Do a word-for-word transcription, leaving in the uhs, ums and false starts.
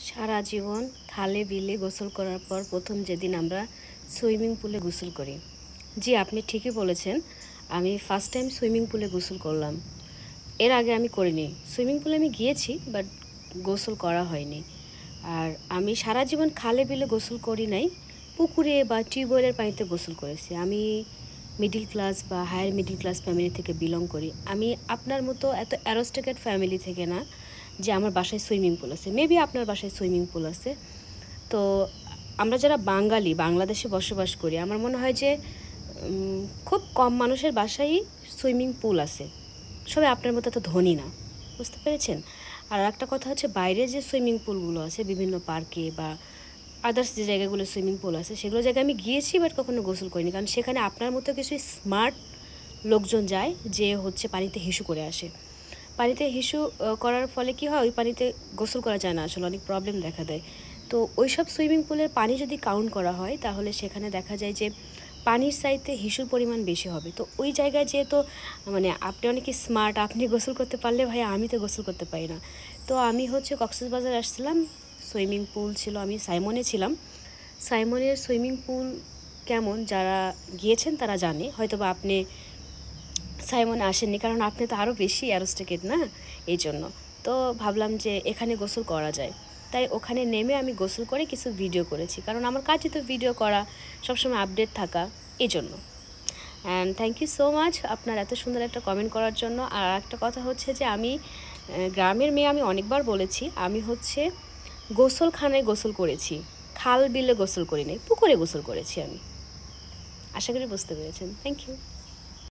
সারা জীবন খালে বিলে গোসল করার পর প্রথম যেদিন আমরা সুইমিং পুলে গোসল করি। জি, আপনি ঠিকই বলেছেন। আমি ফার্স্ট টাইম সুইমিং পুলে গোসল করলাম। এর আগে আমি করিনি। সুইমিং পুলে আমি গিয়েছি, বাট গোসল করা হয়নি। আর আমি সারা জীবন খালে বিলে গোসল করি নাই, পুকুরে বা টিউবওয়েলের পানিতে গোসল করেছি। আমি মিডিল ক্লাস বা হায়ার মিডিল ক্লাস ফ্যামিলি থেকে বিলং করি। আমি আপনার মতো এত অ্যারোস্টেকেড ফ্যামিলি থেকে না যে আমার বাসায় সুইমিং পুল আছে। মেবি আপনার বাসায় সুইমিং পুল আছে। তো আমরা যারা বাঙালি, বাংলাদেশে বসবাস করি, আমার মনে হয় যে খুব কম মানুষের বাসায়ই সুইমিং পুল আছে। সবাই আপনার মতো এত ধনী না, বুঝতে পেরেছেন? আর একটা কথা হচ্ছে, বাইরে যে সুইমিং পুলগুলো আছে বিভিন্ন পার্কে বা আদার্স যে জায়গাগুলো সুইমিং পুল আছে, সেগুলো জায়গায় আমি গিয়েছি, বাট কখনো গোসল করিনি। কারণ সেখানে আপনার মতো কিছু স্মার্ট লোকজন যায়, যে হচ্ছে পানিতে হিসু করে আসে। পানিতে হিসু করার ফলে কি হয়, ওই পানিতে গোসল করা যায় না, আসলে অনেক প্রবলেম দেখা দেয়। তো ওই সব সুইমিং পুলের পানি যদি কাউন্ট করা হয়, তাহলে সেখানে দেখা যায় যে পানির চাইতে হিসুর পরিমাণ বেশি হবে। তো ওই জায়গায় যেহেতু মানে আপনি অনেক স্মার্ট, আপনি গোসল করতে পারলে ভাই, আমি তো গোসল করতে পারি না। তো আমি হচ্ছে কক্সবাজার আসছিলাম, সুইমিং পুল ছিল, আমি সাইমনে ছিলাম। সাইমনের সুইমিং পুল কেমন, যারা গিয়েছেন তারা জানে। হয়তো বা আপনি সাইমনে আসেননি, কারণ আপনি তো আরও বেশি অ্যারোস্টেকেড না, এই জন্য। তো ভাবলাম যে এখানে গোসল করা যায়, তাই ওখানে নেমে আমি গোসল করে কিছু ভিডিও করেছি, কারণ আমার কাজই তো ভিডিও করা, সবসময় আপডেট থাকা, এই জন্য। And thank you so much আপনার এত সুন্দর একটা কমেন্ট করার জন্য। আর একটা কথা হচ্ছে যে আমি গ্রামের মেয়ে, আমি অনেকবার বলেছি, আমি হচ্ছে গোসলখানায় গোসল করেছি, খাল বিলে গোসল করিনি, পুকুরে গোসল করেছি আমি। আশা করি বুঝতে পেরেছেন। Thank you.